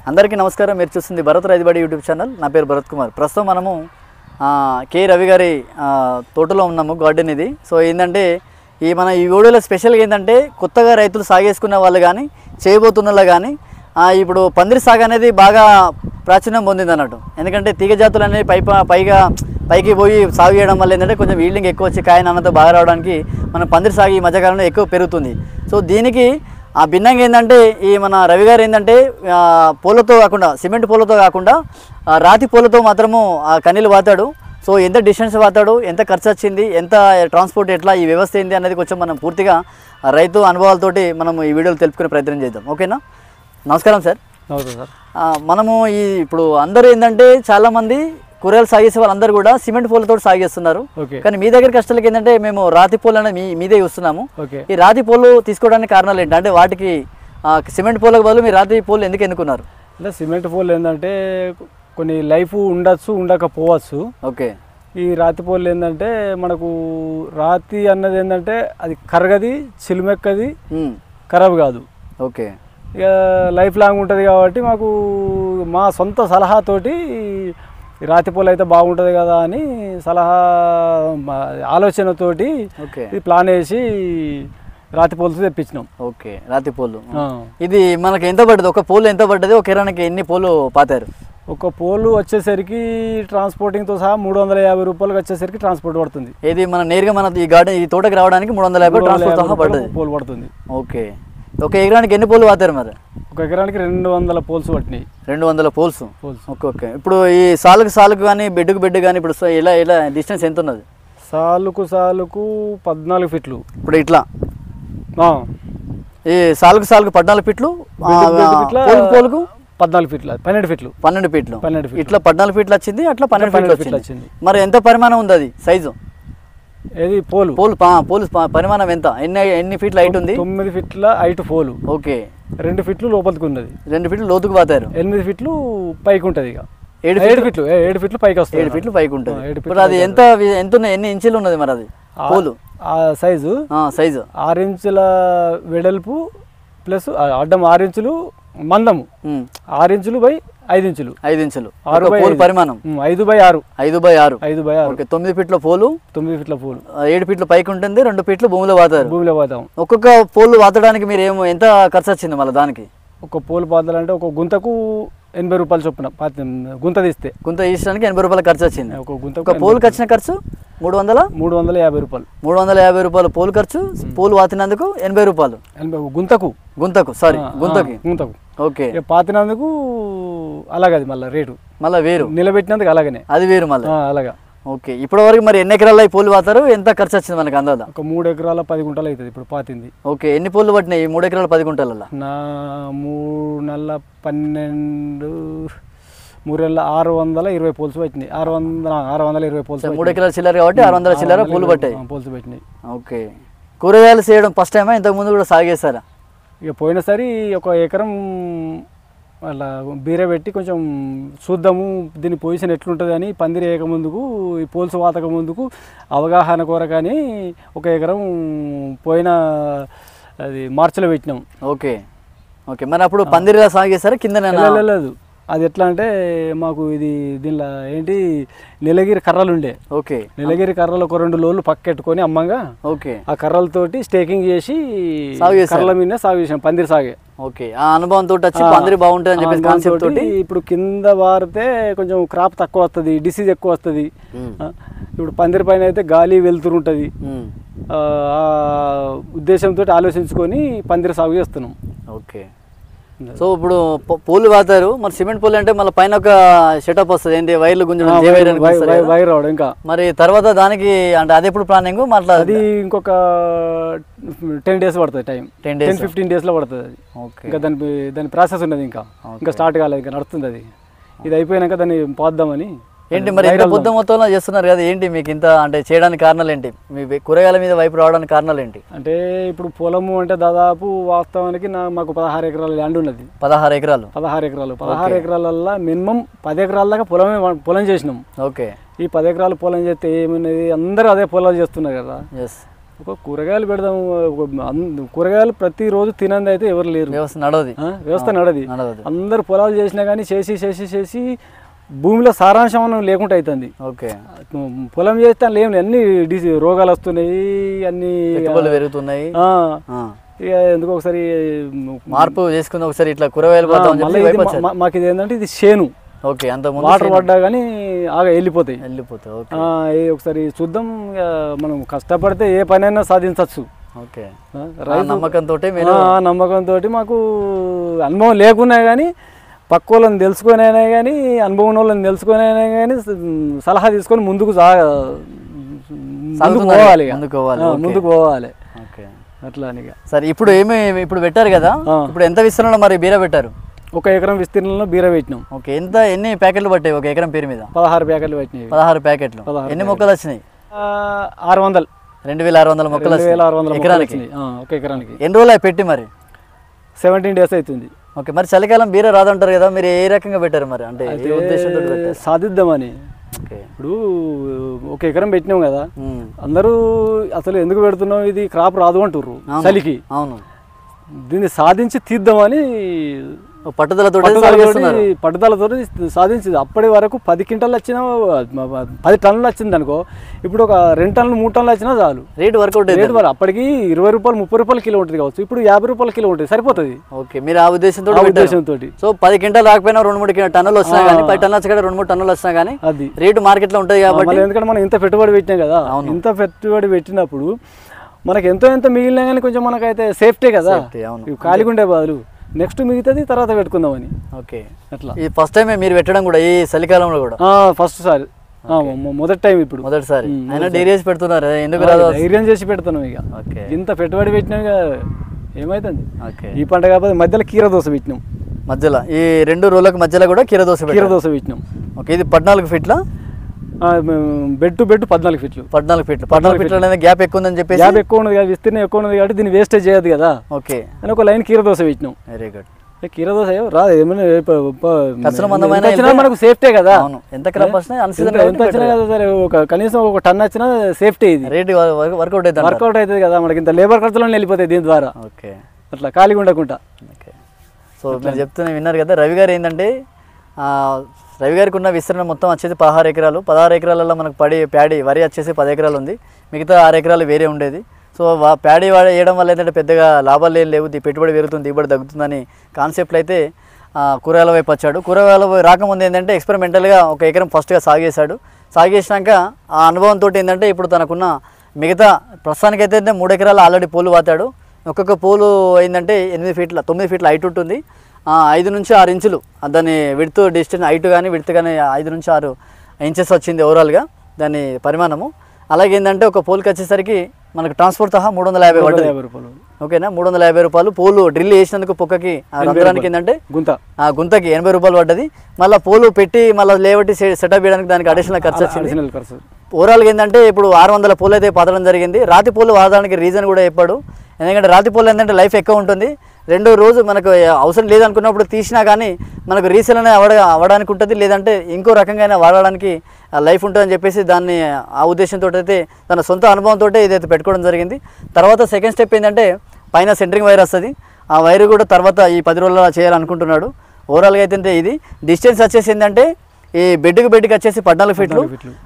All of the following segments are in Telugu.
అందరికీ నమస్కారం. మీరు చూస్తుంది భరత్ రైతుబడి యూట్యూబ్ ఛానల్. నా పేరు భరత్ కుమార్. ప్రస్తుతం మనము కే రవి గారి తోటలో ఉన్నాము, గార్డెన్ ఇది. సో ఏంటంటే మన ఈ వీడియోలో స్పెషల్గా ఏంటంటే కొత్తగా రైతులు సాగేసుకునే వాళ్ళు కానీ చేయబోతున్న వాళ్ళు కానీ ఇప్పుడు పందిరి సాగు అనేది బాగా ప్రాచుర్యం పొందింది అన్నట్టు. ఎందుకంటే తీగ జాతులు అనేవి పైకి పోయి సాగు చేయడం వల్ల ఏంటంటే కొంచెం ఈల్డింగ్ ఎక్కువ వచ్చి కాయ నాణ్యత బాగా రావడానికి మన పందిరి సాగు ఈ మధ్యకాలంలో ఎక్కువ పెరుగుతుంది. సో దీనికి భిన్నంగా ఏంటంటే మన రవి గారు ఏంటంటే పూలతో కాకుండా, సిమెంట్ పూలతో కాకుండా రాతి పూలతో మాత్రము కన్నీళ్ళు వాతాడు. సో ఎంత డిస్టెన్స్ వాతాడు, ఎంత ఖర్చు వచ్చింది, ఎంత ట్రాన్స్పోర్ట్, ఎట్లా ఈ వ్యవస్థ ఏంటి అనేది కొంచెం మనం పూర్తిగా రైతు అనుభవాలతోటి మనం ఈ వీడియోలో తెలుపుకునే ప్రయత్నం చేద్దాం. ఓకేనా? నమస్కారం సార్. నమస్తే సార్. మనము ఇప్పుడు అందరూ ఏంటంటే చాలామంది కూరగాయలు సాగేసే వాళ్ళందరూ కూడా సిమెంట్ పూలతో సాగేస్తున్నారు. కానీ మీ దగ్గర కష్టాలకి ఏంటంటే మేము రాతి పూలు అనేది మీదే చూస్తున్నాము. ఈ రాతి పూలు తీసుకోవడానికి కారణాలు ఏంటి? అంటే వాటికి సిమెంట్ పూలకు బదులు మీరు రాతి పూలు ఎందుకు ఎన్నుకున్నారు? అంటే సిమెంట్ పూలు ఏంటంటే కొన్ని లైఫ్ ఉండొచ్చు, ఉండకపోవచ్చు. ఓకే. ఈ రాతి పూలు ఏంటంటే మనకు రాతి అన్నది ఏంటంటే అది కరగది, చిలుమెక్కది, ఖరాబ్ కాదు. ఓకే. ఇక లైఫ్ లాంగ్ ఉంటుంది కాబట్టి మాకు మా సొంత సలహాతోటి రాతి పూలు అయితే బాగుంటుంది కదా అని సలహా ఆలోచనతోటి ఇది ప్లాన్ వేసి రాతి పూలతో తెప్పించినాం. ఓకే. రాతి పూలు ఇది మనకి ఎంత పడ్డది? ఒక పూలు ఎంత పడ్డది? ఒక ఎకరానికి ఎన్ని పూలు పాతారు? ఒక పోలు వచ్చేసరికి ట్రాన్స్పోర్టింగ్తో సహా 350 రూపాయలకి వచ్చేసరికి ట్రాన్స్పోర్ట్ పడుతుంది. ఇది మన నేరుగా మన ఈ గార్డెన్ ఈ తోటకి రావడానికి 350 ట్రాన్స్పోర్ట్ పడుతుంది. పోలు పడుతుంది. ఓకే. ఒక ఎకరానికి ఎన్ని పూలు పాతారు మరి? ఒక ఎకరానికి 200 పోల్స్ పట్టినాయి. 200 పోల్స్. ఓకే. ఓకే. ఇప్పుడు ఈ సాలుకు కానీ బెడ్కు బెడ్ కానీ ఇప్పుడు ఇలా డిస్టెన్స్ ఎంత ఉన్నది? సాలుకు 14 ఫీట్లు. ఇప్పుడు ఇట్లా ఈ సాలుకు 14 ఫీట్లు, పోలుకు 14 ఫీట్లు, 12 ఫీట్లు, 12 ఫీట్లు, ఇట్లా 14 ఫీట్లు వచ్చింది, అట్లా 12 ఫీట్లు వచ్చింది. మరి ఎంత పరిమాణం ఉంది అది సైజు? ఏది పోలు పరిమాణం ఎంత? ఎన్ని ఫీట్ల హైట్ ఉంది? 9 ఫీట్ల హైట్ పోలు. ఓకే. 2 ఫీట్లు లోపలికి ఉన్నది. 2 ఫీట్లు లోతుకు పోతారు. 8 ఫీట్లు పైకి ఉంటుంది. ఇక 7 ఫీట్లు పైకి వస్తుంది. 7 ఫీట్లు పైకి ఉంటుంది. ఇప్పుడు అది ఎంత ఉన్నాయి? ఎన్ని ఇంచులు ఉన్నది మరి అది పోలు? సైజు 6 ఇంచుల వెడల్పు ప్లస్ అడ్డం 6 ఇంచులు మందము, 6 ఇంచులు బై 5 ఇంచులు, 5 ఇంచులు పోలు పరిమాణం. 5/6. 5/6. ఓకే. 9 ఫీట్ల పోలు, 9 ఫీట్ల పోలు, 7 ఫీట్ల పైకి ఉంటుంది, 2 ఫీట్లు భూమిలో వాతాం. ఒక్కొక్క పోలు వాతడానికి మీరు ఎంత ఖర్చు వచ్చింది మళ్ళీ దానికి? ఒక పోలు పాతాలంటే ఒక గుంతకు 80 రూపాయలు చొప్పున గుంత తీసడానికి 80 రూపాయలు ఖర్చు వచ్చింది. ఒక పోలుకి వచ్చిన ఖర్చు 350 రూపాయలు. 350 రూపాయలు పోలు ఖర్చు. పోలు వాతినందుకు 80 రూపాయలు. గుంతకు. ఓకే. పాతినందుకు అలాగది మళ్ళీ రేటు మళ్ళీ వేరు, నిలబెట్టినందుకు అలాగనే అది వేరు మళ్ళీ అలాగా. ఓకే. ఇప్పటి వరకు మరి ఎన్ని ఎకరాలు పోలు వాతారు? ఎంత ఖర్చు వచ్చింది మనకి అందాదా? ఒక 3 ఎకరాల 10 గుంటలు అవుతుంది ఇప్పుడు పాతింది. ఓకే. ఎన్ని పోలు పట్టినాయి 3 ఎకరాల 10 గుంటలలో? నా 3 నెలల 12 3 నెలల 620 పోల్స్ పట్టినాయి. 620 పోల్స్. 3 ఎకరాల చిల్లర కాబట్టి 600 చిల్లర పూలు పట్టాయి. పోల్స్ పెట్టినాయి. ఓకే. కూరగాయలు చేయడం ఫస్ట్ టైమా? ఇంతకుముందు కూడా సాగేస్తారా? ఇక పోయినసారి ఒక ఎకరం అలా బీర పెట్టి కొంచెం చూద్దాము దీని పొజిషన్ ఎట్లుంటుంది అని పందిరి వేయక ముందుకు, ఈ పోల్స్ వాతక ముందుకు అవగాహన కొరకని ఒక ఎకరం పోయిన అది మార్చిలో పెట్టినాం. ఓకే. ఓకే. మరి అప్పుడు పందిరిగా సాగేస్తారా కింద? లేదు, అది ఎట్లా అంటే మాకు ఇది దీనిలో ఏంటి నీలగిరి కర్రలు ఉండే. ఓకే. నీలగిరి కర్రలు ఒక 2 లోళ్ళు పక్కెట్టుకొని అమ్మంగా. ఓకే. ఆ కర్రలతోటి స్టేకింగ్ చేసి కర్రల మీద సాగు చేసాం పందిరి సాగే. ఓకే. ఆ అనుభవంతో పందిరి బాగుంటుంది అని చెప్పేసి కాన్సెప్ట్ తోటి ఇప్పుడు కింద వారితే కొంచెం క్రాప్ తక్కువ వస్తుంది, డిసీజ్ ఎక్కువ వస్తుంది. ఇప్పుడు పందిరి పైన అయితే గాలి వెలుతురు ఉంటుంది. ఆ ఉద్దేశంతో ఆలోచించుకొని పందిరి సాగు చేస్తున్నాం. ఓకే. సో ఇప్పుడు పూలు వాతారు, మరి సిమెంట్ పూలు అంటే మళ్ళీ పైన ఒక సెటప్ వస్తుంది, ఏంటి వైర్లు గుంజడం, వైర్ రావడం. ఇంకా మరి తర్వాత దానికి అంటే అది ఎప్పుడు ప్లానింగ్ అది ఇంకొక 10 డేస్ పడుతుంది టైం. 10-15 డేస్లో పడుతుంది అది. ఇంకా దాని ప్రాసెస్ ఉన్నది, ఇంకా స్టార్ట్ కాలేదు, ఇంకా నడుస్తుంది అది. ఇది అయిపోయినాక దాన్ని పోద్దామని. ఏంటి మరి ఇంత పొద్దు మొత్తంలో చేస్తున్నారు కదా, ఏంటి మీకు ఇంత అంటే చేయడానికి కారణాలు ఏంటి? మీ కూరగాయల మీద వైపు రావడానికి కారణాలు ఏంటి? అంటే ఇప్పుడు పొలము అంటే దాదాపు వాస్తవానికి మాకు 16 ఎకరాల ల్యాండ్ ఉన్నది. 16 ఎకరాలు. 16 ఎకరాలల్లో మినిమం 10 ఎకరాల దాకా పొలం చేసినాం. ఓకే. ఈ 10 ఎకరాలు పొలం చేస్తే ఏమన్నది అందరూ అదే పొలాలు చేస్తున్నారు కదా. ఒక కూరగాయలు పెడదాము, కూరగాయలు ప్రతిరోజు తినంది అయితే ఎవరు లేరు, వ్యవస్థ నడవది, వ్యవస్థ నడది. అందరు పొలాలు చేసినా కానీ చేసి భూమిలో సారాంశం లేకుండా అవుతుంది. ఓకే, పొలం చేస్తే లేవు, అన్ని రోగాలు వస్తున్నాయి, అన్ని పెరుగుతున్నాయి. ఇక ఎందుకు ఒకసారి మార్పు చేసుకుని ఒకసారి ఇట్లా కూరగాయలు మాకు ఇది ఏంటంటే ఇది చేను. ఓకే, అంత వాటర్ పడ్డా కానీ వెళ్ళిపోతాయి. ఒకసారి చూద్దాం, మనం కష్టపడితే ఏ పనైనా సాధించవచ్చు. ఓకే, నమ్మకంతో మాకు అనుభవం లేకున్నా కానీ పక్క వాళ్ళని తెలుసుకొని అయినా కానీ అనుభవం వాళ్ళని తెలుసుకొని అయినా కానీ సలహా తీసుకొని ముందుకు పోవాలి అట్లా అని. సరే, ఇప్పుడు పెట్టారు కదా, ఇప్పుడు ఎంత విస్తరణలో మరి బీర పెట్టారు? 1 ఎకరం విస్తీర్ణంలో బీర పెట్టినాం. ఓకే, ఎన్ని ప్యాకెట్లు పట్టాయి 1 ఎకరం పేరు మీద? 16 ప్యాకెట్లు పట్టినాయి. 16 ప్యాకెట్లు. ఎన్ని మొక్కలు వచ్చినాయి? 600. 2600 మొక్కలు ఎకరానికి. 1 ఎకరానికి. ఎన్ని రోజులు పెట్టి మరి? 17 days అవుతుంది. ఓకే, మరి చలికాలం బీర రాదంటారు కదా, మీరు ఏ రకంగా పెట్టారు మరి? అంటే సాధిద్దామని. ఇప్పుడు 1 ఎకరం పెట్టినాం కదా, అందరూ అసలు ఎందుకు పెడుతున్నాం, ఇది క్రాప్ రాదు అంటుర్రు చలికి. అవును, దీన్ని సాధించి తీద్దామని పట్టుదలతో సాధించింది. అప్పటి వరకు 10 క్వింటాలు వచ్చినా 10 టన్నులు వచ్చింది అనుకో, ఇప్పుడు ఒక 2 టన్నులు 3 టన్నులు వచ్చినా చాలు. రేటు వర్కౌట్ అప్పటికి 20 రూపాయలు 30 రూపాయలు కిలో ఉంటుంది కావచ్చు, ఇప్పుడు 50 రూపాయల కిలో ఉంటుంది, సరిపోతుంది. ఓకే, మీరు ఆ ఉద్దేశంతో సో 10 క్వింటాలు రాకపోయినా 2-3 టన్నులు వచ్చినా కానీ, 10 టన్నులు వచ్చి 2-3 టన్నులు వచ్చినా కానీ అది రేటు మార్కెట్ లో ఉంటుంది కాబట్టి. ఎందుకంటే మనం ఇంత పెట్టుబడి పెట్టినాం కదా, ఇంత పెట్టుబడి పెట్టినప్పుడు మనకి ఎంతో మిగిలినా కానీ కొంచెం మనకైతే సేఫ్టీ కదా, ఖాళీగా ఉండే బదులు నెక్స్ట్ మిగతాది తర్వాత పెట్టుకుందామని. ఓకే, అట్లా ఈ ఫస్ట్ టైం మీరు పెట్టడం కూడా ఈ చలికాలంలో కూడా? ఫస్ట్ సారి, మొదటి టైం. ఇప్పుడు మొదటిసారి అయినా ధైర్యం పెడుతున్నారు, ఎందుకు ధైర్యం చేసి పెడుతున్నాం. ఇక ఇంత పెట్టుబడి పెట్టినా ఏమైతుంది, ఈ పంట కాకపోతే మధ్యలో కీర దోశ పెట్టినాం. మధ్యలో ఈ 2 రోజులకు మధ్యలో కూడా కీర దోశ పెట్టినాం. ఓకే, ఇది 14 ఫీట్ల బెడ్ టు బెడ్ 14 ఫీట్లు. 14 ఫీట్లు అనేది గ్యాప్ ఎక్కువ ఉందని చెప్పి, గ్యాప్ ఎక్కువ ఉన్నది కదా, విస్తీర్ణం ఎక్కువ ఉన్నది కాబట్టి దీన్ని వేస్టేజ్ చేయదు కదా. ఓకే, అని ఒక లైన్ కీర దోశ పెట్టినాం. Very good. కీర దోశ రాదు, ఏమైనా మనకు సేఫ్టీ కదా. ఎంత క్రాప్ వచ్చినా ఎంత వచ్చినా కదా సరే, కనీసం 1 టన్ వచ్చినా సేఫ్టీ. ఇది రేట్ వర్కౌట్ అవుతుంది కదా, మనకి ఇంత లేబర్ ఖర్చులో వెళ్ళిపోతాయి దీని ద్వారా. ఓకే, అట్లా ఖాళీగా ఉండకుండా. ఓకే, సో మీరు చెప్తున్నా విన్నారు కదా, రవి గారు ఏంటంటే రవి గారికి ఉన్న విస్తరణ మొత్తం వచ్చేసి 16 ఎకరాలు. 16 ఎకరాలలో మనకు ప్యాడీ వరి వచ్చేసి 10 ఎకరాలు ఉంది, మిగతా 6 ఎకరాలు వేరే ఉండేది. సో ప్యాడీ వేయడం వల్ల ఏంటంటే పెద్దగా లాభాలు ఏం లేవు, పెట్టుబడి పెరుగుతుంది, దిగుబడి తగ్గుతుందని కాన్సెప్ట్లో అయితే కూరగాయల వైపు వచ్చాడు. కూరగాయల రాకముందు ఏంటంటే ఎక్స్పెరిమెంటల్గా 1 ఎకరం ఫస్ట్గా సాగు చేసినాక ఆ అనుభవంతో ఏంటంటే ఇప్పుడు తనకున్న మిగతా ప్రస్తుతానికైతే 3 ఎకరాలు ఆల్రెడీ పూలు వాతాడు. ఒక్కొక్క పూలు ఏంటంటే 9 ఫీట్ల హైట్ ఉంటుంది, 5 నుంచి 6 ఇంచులు దాని విడ్త్ డిస్టెన్స్, హైట్ కానీ విడ్త్ కానీ 5 నుంచి 6 ఇంచెస్ వచ్చింది ఓవరాల్గా దాని పరిమాణము. అలాగే ఏంటంటే ఒక పూలకి వచ్చేసరికి మనకు ట్రాన్స్పోర్ట్ సహా 350 పడుతుంది. ఓకేనా, 350 రూపాయలు. పూలు డ్రిల్ చేసినందుకు పొక్కకి రంధ్రానికి ఏంటంటే గుంతకి 80 రూపాయలు పడ్డది. మళ్ళీ పూలు పెట్టి మళ్ళీ లేవట్టి సెటప్ చేయడానికి దానికి అడిషనల్ ఖర్చు వచ్చింది. ఓవరాల్గా ఏంటంటే ఇప్పుడు 600 పూలు అయితే పాతడం జరిగింది. రాతి పూలు వాడడానికి రీజన్ కూడా చెప్పాడు, ఎందుకంటే రాతి పూలు ఏంటంటే లైఫ్ ఎక్కువ ఉంటుంది. 2 రోజు మనకు అవసరం లేదనుకున్నప్పుడు తీసినా కానీ మనకు రీసేల్ అనేది అవ్వడానికి ఉంటుంది, లేదంటే ఇంకో రకంగా వాడడానికి లైఫ్ ఉంటుందని చెప్పేసి దాన్ని ఆ ఉద్దేశంతో అయితే తన సొంత అనుభవంతో ఇదైతే పెట్టుకోవడం జరిగింది. తర్వాత సెకండ్ స్టెప్ ఏంటంటే పైన సెంటరింగ్ వైర్ వస్తుంది, ఆ వైర్ కూడా తర్వాత ఈ 10 రోజుల్లో చేయాలనుకుంటున్నాడు. ఓవరాల్గా అయితే ఇది డిస్టెన్స్ వచ్చేసి ఏంటంటే ఈ బెడ్కి వచ్చేసి 14 ఫీట్లు,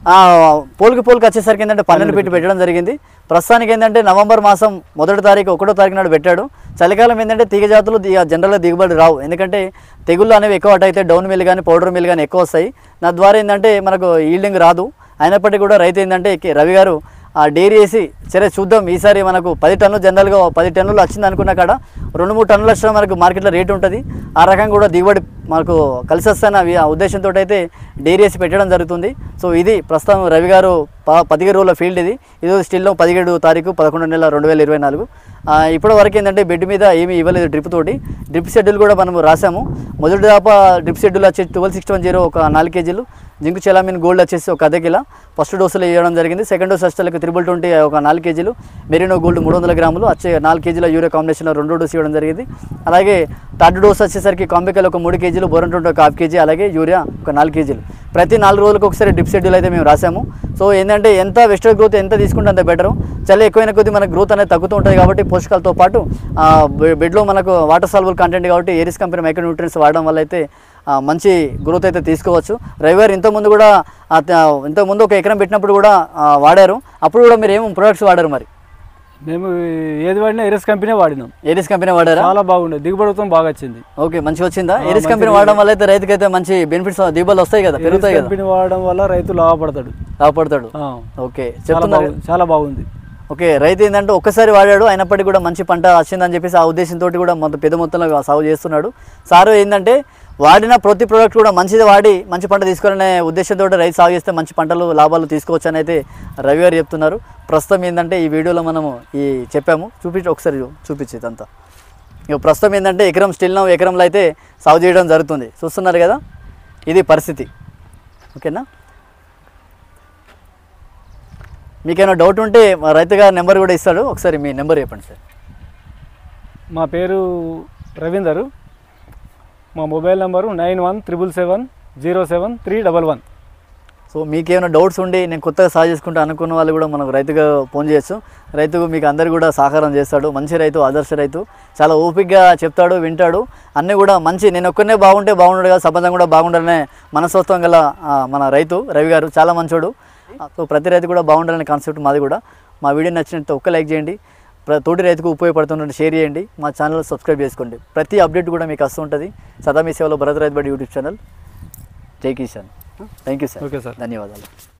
పోల్కి వచ్చేసరికి ఏంటంటే 12 ఫీట్లు పెట్టడం జరిగింది. ప్రస్తుతానికి ఏంటంటే నవంబర్ మాసం 1వ తారీఖు 1వ తారీఖు నాడు పెట్టాడు. చలికాలం ఏంటంటే తీగ జాతులు జనరల్గా దిగుబడి రావు, ఎందుకంటే తెగుళ్ళు అనేవి ఎక్కువ అయితే డౌన్ మిల్ కానీ పౌడర్ మిల్ కానీ ఎక్కువ వస్తాయి. నా ద్వారా ఏంటంటే మనకు ఈల్డింగ్ రాదు. అయినప్పటికీ కూడా రైతు ఏంటంటే రవి గారు డైరీ వేసి సరే చూద్దాం ఈసారి మనకు 10 టన్నులు జనరల్గా 10 టన్నులు వచ్చింది అనుకున్న కాడ 2-3 టన్నులు వచ్చినా మనకు మార్కెట్లో రేటు ఉంటుంది. ఆ రకంగా కూడా దిగుబడి మనకు కలిసి వస్తాన ఉద్దేశంతో అయితే డైరీ వేసి పెట్టడం జరుగుతుంది. సో ఇది ప్రస్తుతం రవి గారు 17 రోజుల ఫీల్డ్. ఇది స్టిల్లో 17 తారీఖు 11 నెల 2024. ఇప్పటి వరకు ఏంటంటే బెడ్ మీద ఏమీ ఇవ్వలేదు డ్రిప్ తోటి. డ్రిప్ షెడ్యూల్ కూడా మనము రాసాము. మొదటి దాప డ్రిప్ షెడ్యూల్ వచ్చేసి 12610 ఒక 4 కేజీలు, జింకు చెలామిన్ గోల్డ్ వచ్చేసి ఒక 1/2 కిలో ఫస్ట్ డోసులు ఇవ్వడం జరిగింది. సెకండ్ డోస్ వచ్చేసరికి 320 ఒక 4 కేజీలు, మెరినో గోల్డ్ 300 గ్రాములు వచ్చే 4 కేజీల యూరియా కాంబినేషన్లో 2 డోసు ఇవ్వడం జరిగింది. అలాగే థర్డ్ డోస్ వచ్చేసరికి కాంబికల్ ఒక 3 కేజీలు, బోరన్ 1/2 కేజీ, అలాగే యూరియా ఒక 4 కేజీలు. ప్రతి 4 రోజులకు ఒకసారి డ్రిప్ షెడ్యూల్ అయితే మేము రాసాము. సో ఏంటంటే ఎంత వెజిటబుల్ గ్రోత్ ఎంత తీసుకుంటే అంత బెటరు. చలి ఎక్కువైన కొద్దీ మనకు గ్రోత్ అనేది తగ్గుతూ ఉంటుంది కాబట్టి పోషకాలతో పాటు బెడ్లో మనకు వాటర్ సాల్యుబుల్ కంటెంట్ కాబట్టి ఏరిస్ కంపెనీ మైక్రో న్యూట్రియన్స్ వాడడం వల్ల అయితే మంచి గ్రోత్ అయితే తీసుకోవచ్చు. రవి గారు ఇంతకుముందు కూడా ఇంతకుముందు ఒక ఎకరం పెట్టినప్పుడు కూడా వాడారు. అప్పుడు కూడా మీరు ఏమేమి ప్రొడక్ట్స్ వాడారు? మరి మేము ఏది వాడినా ఏరిస్ కంపెనీ వాడినాం. ఏరిస్ కంపెనీ వాడారా? చాలా బాగుండే, దిగుబడితో బాగా వచ్చింది. ఓకే, మంచిగా వచ్చిందా? ఏరిస్ కంపెనీ వాడడం వల్ల అయితే రైతుకి అయితే మంచి బెనిఫిట్స్ దిగుబడులు వస్తాయి కదా, పెరుగుతాయి కదా. కంపెనీ వాడడం వల్ల రైతు లాభపడతాడు. ఓకే, చెప్తున్నారు, చాలా బాగుంది. ఓకే, రైతు ఏంటంటే ఒక్కసారి వాడాడు, అయినప్పటికీ కూడా మంచి పంట వచ్చిందని చెప్పేసి ఆ ఉద్దేశంతో కూడా పెద్ద మొత్తంలో సాగు చేస్తున్నాడు. సారు ఏంటంటే వాడిన ప్రతి ప్రోడక్ట్ కూడా మంచిది వాడి మంచి పంట తీసుకోవాలనే ఉద్దేశంతో రైతు సాగు చేస్తే మంచి పంటలు లాభాలు తీసుకోవచ్చు అని అయితే రవి గారు చెప్తున్నారు. ప్రస్తుతం ఏంటంటే ఈ వీడియోలో మనము చెప్పాము, ఒకసారి చూపించేది అంతా. ఇక ప్రస్తుతం ఏంటంటే ఎకరం స్టిల్ ఎకరంలో అయితే సాగు చేయడం జరుగుతుంది, చూస్తున్నారు కదా, ఇది పరిస్థితి. ఓకేనా, మీకేమైనా డౌట్ ఉంటే రైతు గారి నెంబర్ కూడా ఇస్తాడు, ఒకసారి మీ నెంబర్ చెప్పండి సార్. మా పేరు రవీందరు, మా మొబైల్ నెంబరు 9177707311. సో మీకేమైనా డౌట్స్ ఉండి నేను కొత్తగా సాగు చేసుకుంటా అనుకున్న వాళ్ళు కూడా మనకు రైతుగా ఫోన్ చేయొచ్చు. రైతు మీకు అందరు కూడా సహకారం చేస్తాడు. మంచి రైతు, ఆదర్శ రైతు, చాలా ఓపికగా చెప్తాడు, వింటాడు. అన్నీ కూడా మంచి, నేను ఒక్కనే బాగుంటే బాగుండడు కదా, సమాజం కూడా బాగుండాలనే మనస్తత్వం గల మన రైతు రవి గారు చాలా మంచోడు. సో ప్రతి రైతు కూడా బాగుండాలనే కాన్సెప్ట్ మాది కూడా. మా వీడియో నచ్చినట్టు ఒక్క లైక్ చేయండి, తోటి రైతుకు ఉపయోగపడుతున్నట్టు షేర్ చేయండి, మా ఛానల్ సబ్స్క్రైబ్ చేసుకోండి. ప్రతి అప్డేట్ కూడా మీకు వస్తుంటుంది. సదా మీ సేవలో భరత్ రైతు బడి యూట్యూబ్ ఛానల్. జై కిసాన్. Thank you sir. Okay sir, ధన్యవాదాలు.